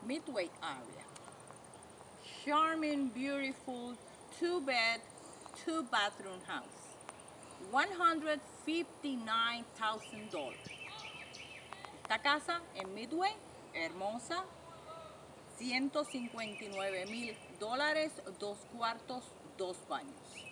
Midway area. Charming, beautiful, 2-bed, 2-bathroom house. $159,000. Esta casa en Midway, hermosa, $159,000, 2 cuartos, 2 baños.